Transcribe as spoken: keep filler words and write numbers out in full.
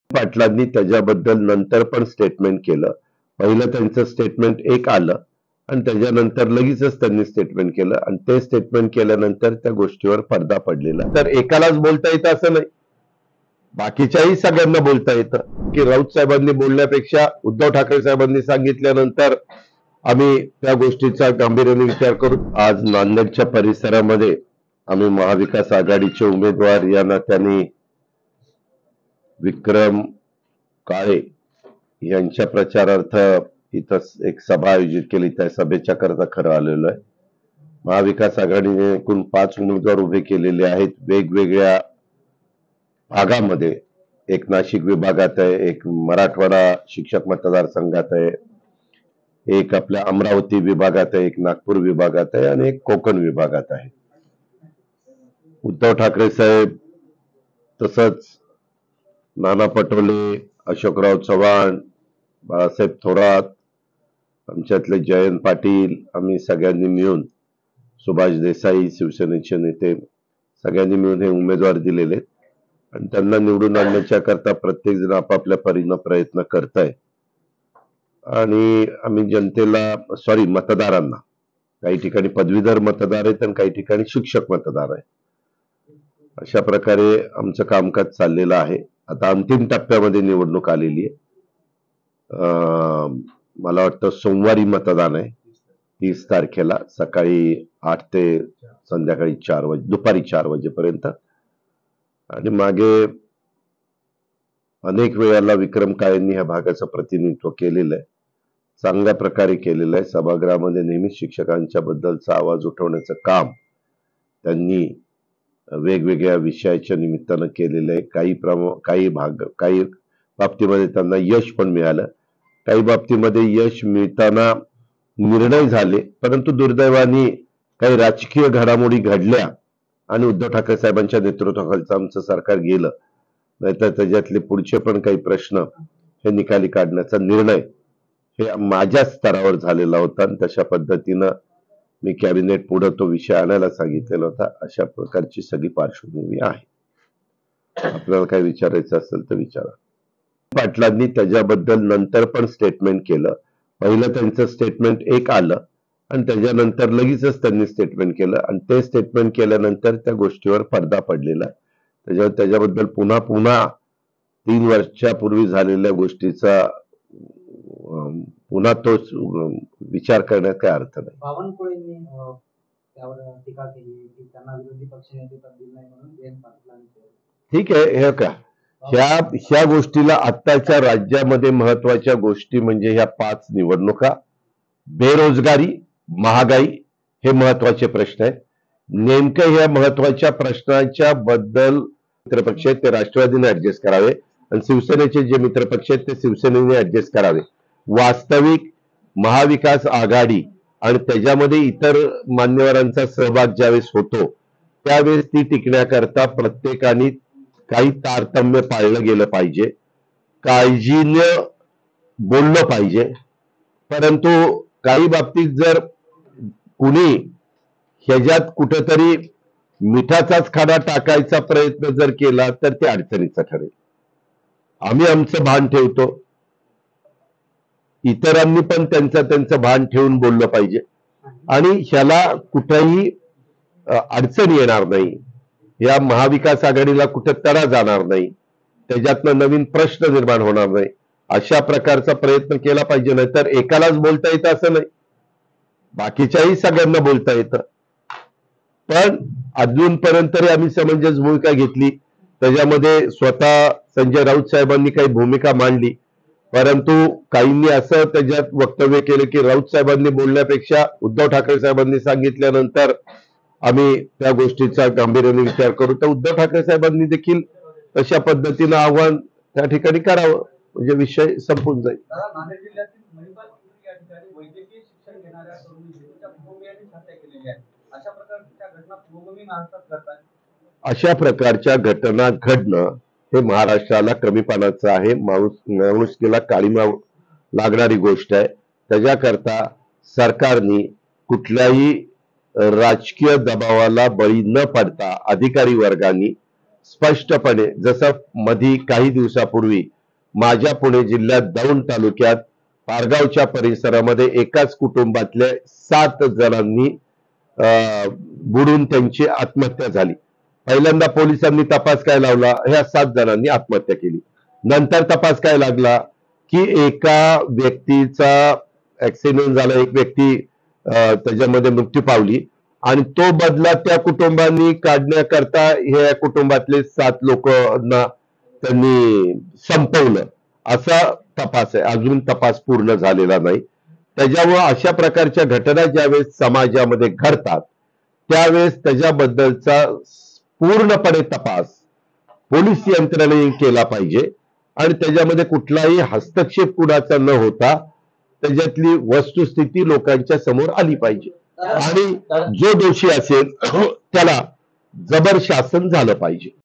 पाटलांनी त्याच्याबद्दल नंतर पण स्टेटमेंट केलं. पहिलं त्यांचं स्टेटमेंट एक आलं आणि त्याच्यानंतर लगेचच त्यांनी स्टेटमेंट केलं आणि ते स्टेटमेंट केल्यानंतर त्या गोष्टीवर पडदा पडलेला. तर एकालाच बोलता येतं असं नाही, बाकीच्याही सगळ्यांना बोलता येतं की राऊत साहेबांनी बोलण्यापेक्षा उद्धव ठाकरे साहेबांनी सांगितल्यानंतर आम्ही त्या गोष्टीचा गांभीर्याने विचार करू. आज नांदेडच्या परिसरामध्ये आम्ही महाविकास आघाडीचे उमेदवार या नात्याने विक्रम काळे यांच्या प्रचारार्थ इथं एक सभा आयोजित केली. त्या सभेच्या करता खरं आलेलो आहे. महाविकास आघाडीने एकूण पाच उमेदवार उभे केलेले आहेत वेगवेगळ्या भागामध्ये. एक नाशिक विभागात आहे, एक मराठवाडा शिक्षक मतदारसंघात आहे, एक आपल्या अमरावती विभागात आहे, एक नागपूर विभागात आहे आणि एक कोकण विभागात आहे. उद्धव ठाकरे साहेब तसंच नाना पटोले, अशोकराव चव्हाण, बाळासाहेब थोरात, आमच्यातले जयंत पाटील, आम्ही सगळ्यांनी मिळून, सुभाष देसाई शिवसेनेचे नेते, सगळ्यांनी मिळून हे उमेदवार दिलेले आणि त्यांना निवडून आणण्याच्या करता प्रत्येक जण आपापल्या परीनं प्रयत्न करताय. आणि आम्ही जनतेला सॉरी मतदारांना, काही ठिकाणी पदवीधर मतदार आहेत आणि काही ठिकाणी शिक्षक मतदार आहे, अशा प्रकारे आमचं कामकाज चाललेलं आहे. आता अंतिम टप्प्यामध्ये निवडणूक आलेली आहे. मला वाटतं सोमवारी मतदान आहे, तीस तारखेला सकाळी आठ ते संध्याकाळी चार वाजे दुपारी चार वाजेपर्यंत. आणि मागे अनेक वेळेला विक्रम काळेंनी ह्या भागाचं प्रतिनिधित्व केलेलं आहे, चांगल्या प्रकारे केलेलं आहे. सभागृहामध्ये नेहमीच शिक्षकांच्या बद्दलचा आवाज उठवण्याचं काम त्यांनी वेगवेगळ्या विषयाच्या निमित्तानं केलेलं आहे. काही प्रम काही भाग काही बाबतीमध्ये त्यांना यश पण मिळालं, काही बाबतीमध्ये यश मिळताना निर्णय झाले, परंतु दुर्दैवाने काही राजकीय घडामोडी घडल्या आणि उद्धव ठाकरे साहेबांच्या नेतृत्वाखालचं आमचं सरकार गेलं. नाहीतर त्याच्यातले पुढचे पण काही प्रश्न हे निकाली काढण्याचा निर्णय हे माझ्या स्तरावर झालेला होता आणि तशा पद्धतीनं मी कॅबिनेट पुढे तो विषय आणायला सांगितलेला होता. अशा प्रकारची सगळी पार्श्वभूमी आहे. आपल्याला काय विचारायचं असेल तर विचारा. पाटलांनी त्याच्याबद्दल नंतर पण स्टेटमेंट केलं. पहिलं त्यांचं स्टेटमेंट एक आलं आणि त्याच्यानंतर लगेचच त्यांनी स्टेटमेंट केलं आणि ते स्टेटमेंट केल्यानंतर त्या गोष्टीवर पडदा पडलेला. त्याच्यावर त्याच्याबद्दल पुन्हा पुन्हा तीन वर्षापूर्वी झालेल्या गोष्टीचा पुन्हा तोच विचार करण्यात काय अर्थ नाही. बावनकुळेंनी त्यावर टीका केली की त्यांना विरोधी पक्षनेते पद दिले नाही म्हणून जयंत पाटलांनी. ठीक आहे, हे का ह्या ह्या गोष्टीला आत्ताच्या राज्यामध्ये महत्वाच्या गोष्टी म्हणजे ह्या पाच निवडणुका, बेरोजगारी, महागाई हे महत्वाचे प्रश्न आहेत. नेमकं ह्या महत्वाच्या प्रश्नाच्या बद्दल मित्रपक्ष आहेत ते राष्ट्रवादीने ऍडजस्ट करावे आणि शिवसेनेचे जे मित्रपक्ष आहेत ते शिवसेनेने ऍडजस्ट करावे. वास्तविक महाविकास आघाडी आणि त्याच्यामध्ये इतर मान्यवरांचा सहभाग ज्यावेळेस होतो त्यावेळेस ती टिकण्याकरता प्रत्येकाने काही तारतम्य पाळलं गेलं पाहिजे, काळजीनं बोललं पाहिजे. परंतु काही बाबतीत जर कुणी ह्याच्यात कुठेतरी मिठाचाच खाडा टाकायचा प्रयत्न जर केला तर ते अडचणीचं ठरेल. आम्ही आमचं भान ठेवतो, इतरांनी पण त्यांचं त्यांचं भान ठेवून बोललं पाहिजे आणि ह्याला कुठेही अडचण येणार नाही. या महाविकास आघाडीला कुठे तडा जाणार नाही, त्याच्यातनं नवीन प्रश्न निर्माण होणार नाही, अशा प्रकारचा प्रयत्न केला पाहिजे. नाही तर एकालाच बोलता येतं असं नाही, बाकीच्याही सगळ्यांना बोलता येतं. पण अजूनपर्यंत तरी आम्ही समंजस भूमिका घेतली. त्याच्यामध्ये स्वतः संजय राऊत साहेबांनी काही भूमिका मांडली, परंतु काहींनी असं त्याच्यात वक्तव्य केलं की राऊत साहेबांनी बोलण्यापेक्षा उद्धव ठाकरे साहेबांनी सांगितल्यानंतर आम्ही त्या गोष्टीचा गांभीर्याने विचार करू. तर उद्धव ठाकरे साहेबांनी देखील तशा पद्धतीनं आव्हान त्या ठिकाणी करावं म्हणजे विषय संपून जाईल. अशा प्रकारच्या घटना घडणं हे महाराष्ट्राला कमीपणाचं आहे, माणूस माणुसकीला काळीमा लागणारी गोष्ट आहे. त्याच्याकरता सरकारने कुठल्याही राजकीय दबावाला बळी न पडता अधिकारी वर्गांनी स्पष्टपणे, जसं मधी काही दिवसापूर्वी माझ्या पुणे जिल्ह्यात दौंड तालुक्यात पारगावच्या परिसरामध्ये एकाच कुटुंबातल्या सात जणांनी अं, बुडून त्यांची आत्महत्या झाली. पहिल्यांदा पोलिसांनी तपास काय लावला, ह्या सात जणांनी आत्महत्या केली. नंतर तपास काय लागला की एका व्यक्तीचा ऍक्सिडेंट झाला, एक व्यक्ती अं, त्याच्यामध्ये मृत्यू पावली आणि तो बदला त्या कुटुंबांनी काढण्याकरता ह्या कुटुंबातले सात लोकांना त्यांनी संपवलं, असा तपास आहे. अजून तपास पूर्ण झालेला नाही. त्याच्यामुळे अशा प्रकारच्या घटना ज्यावेळेस समाजामध्ये घडतात त्यावेळेस त्याच्याबद्दलचा पूर्णपणे तपास पोलीस यंत्रणेने केला पाहिजे आणि त्याच्यामध्ये कुठलाही हस्तक्षेप कुणाचा न होता त्याच्यातली वस्तुस्थिती लोकांच्या समोर आली पाहिजे आणि जो दोषी असेल त्याला जबर शासन झालं पाहिजे.